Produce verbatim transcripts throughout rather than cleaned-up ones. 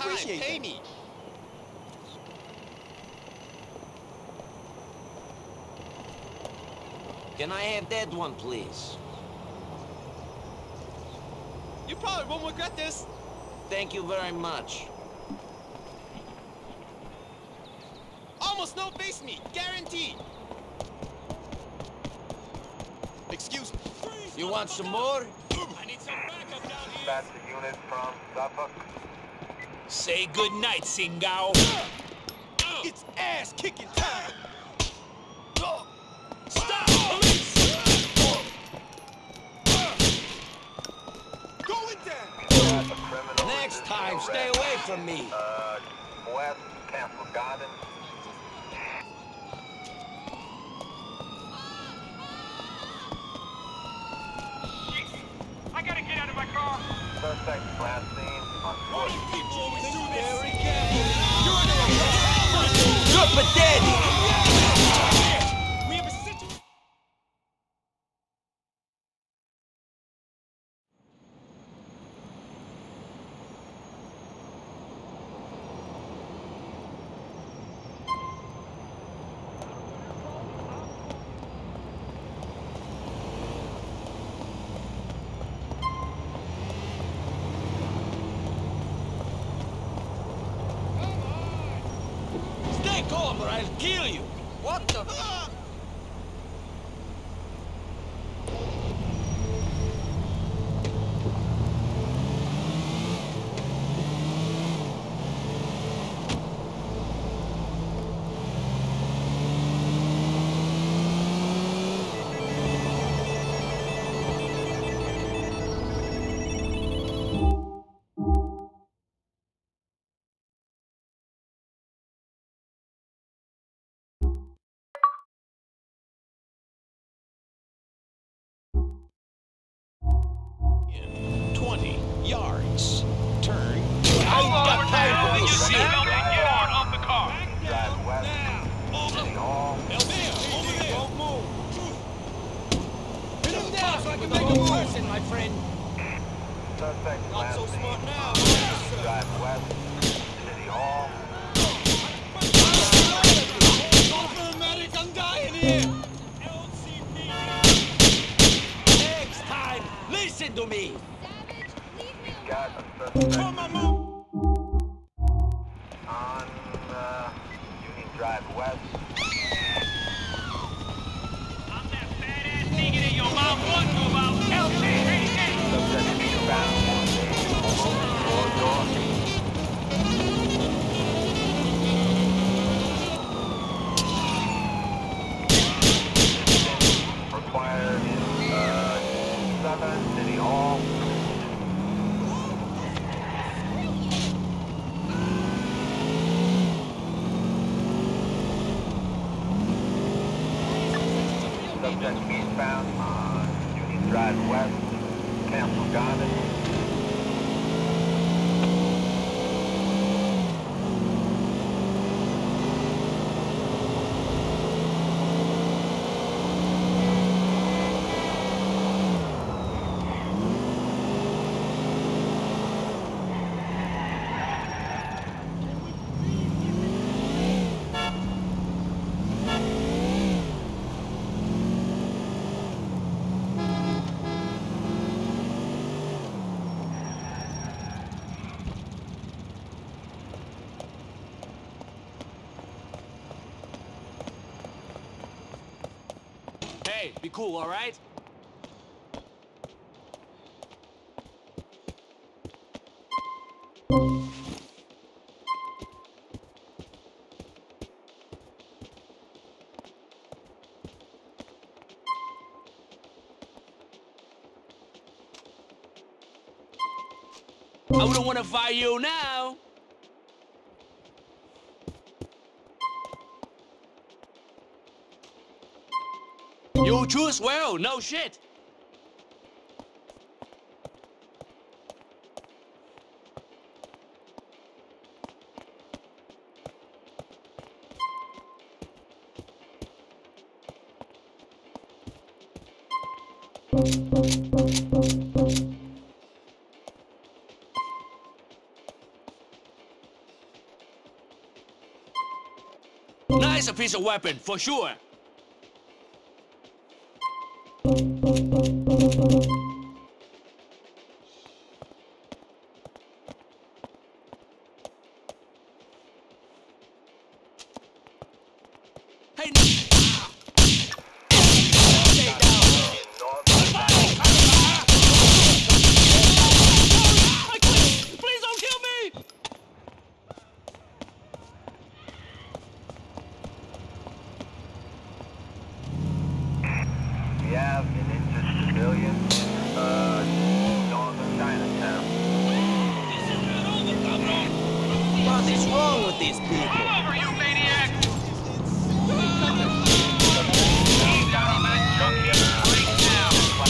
appreciate Pay that. me. Can I have that one, please? You probably won't regret this. Thank you very much. Almost no face meat, guaranteed. Excuse me. You want some more? I need some backup down here. That's the unit from Suffolk. Say good night, Singao. It's ass kicking time. Stop! Police! Going down. That's a criminal. Next resisting time, arrest. stay away from me. Uh, West Castle Garden. I gotta get out of my car. Suspect last seen on foot. People always do this. Good for daddy! We have a situation. Stay calm or I'll kill you! What the... twenty yards. Turn. I ain't got time for this shit! Off the car. Drive west. City Hall. Over there. Don't move. Put him down so I can make a person, my friend! Suspect Not last so seen smart now. on Drive west. City Hall. Medic, I'm dying here. Next time, listen to me! Got a suspect Come on, move. on uh, Union Drive west. I'm that badass nigga in your mouth. One move out. L C P D. Subject eastbound on the corridor. Required uh, seven City Hall. Subject eastbound on Union Drive west, Castle Garden. Hey, be cool, all right? I wouldn't want to fire you now. You choose well, no shit. piece of weapon, for sure. Hey, stay down. Please don't kill me. We have an injured civilian, uh, north of Chinatown. What is wrong with these people? Pull over, you maniac! Ease out on that junkie right now!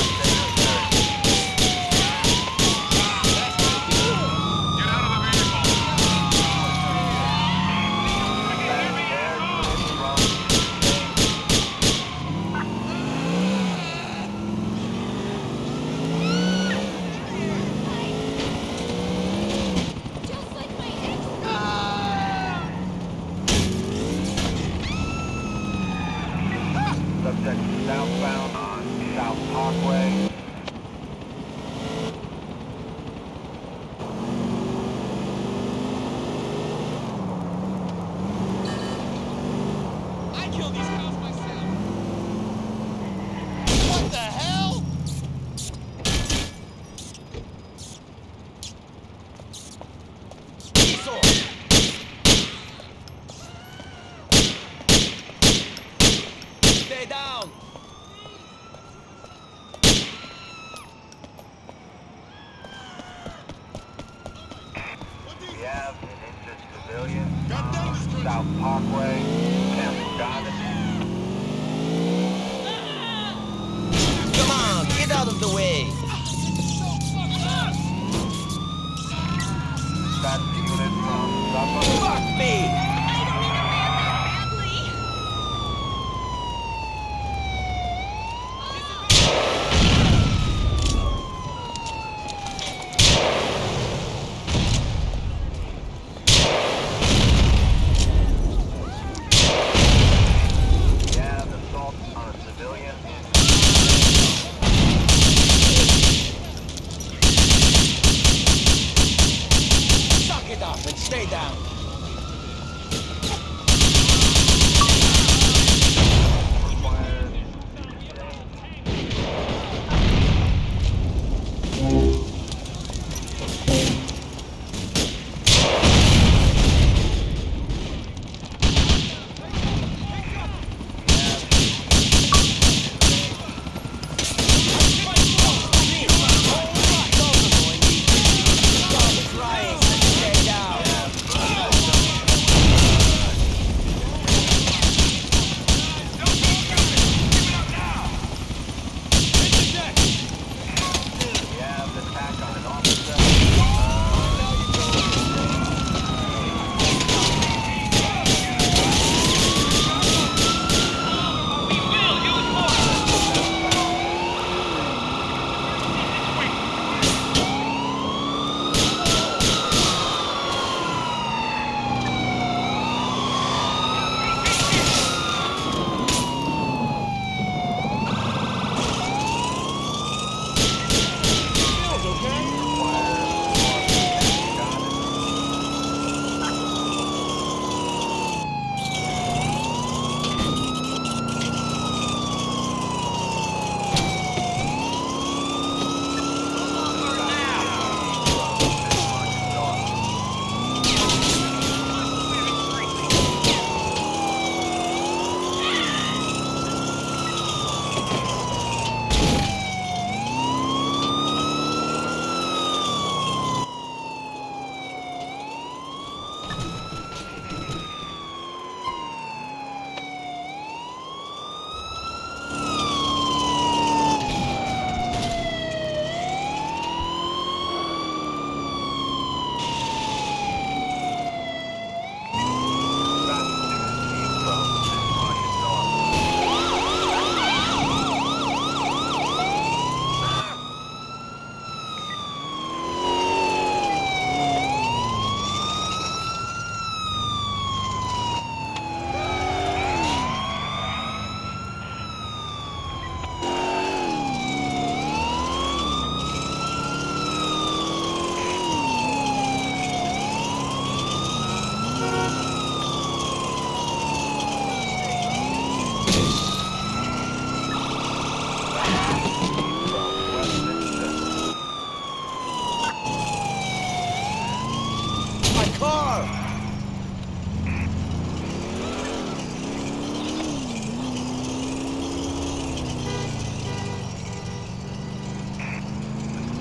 Get out of the vehicle! Just like my ex. Subject southbound on South Parkway. I killed these cows myself. What the hell? Diesel! Stay down! We have an injured civilian on South Parkway, Camp Garden. Come on, get out of the way! That's the unit from Suffolk. Fuck me! We have assault on a civilian. Suck it up and stay down! Required. Stay down!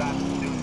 last student.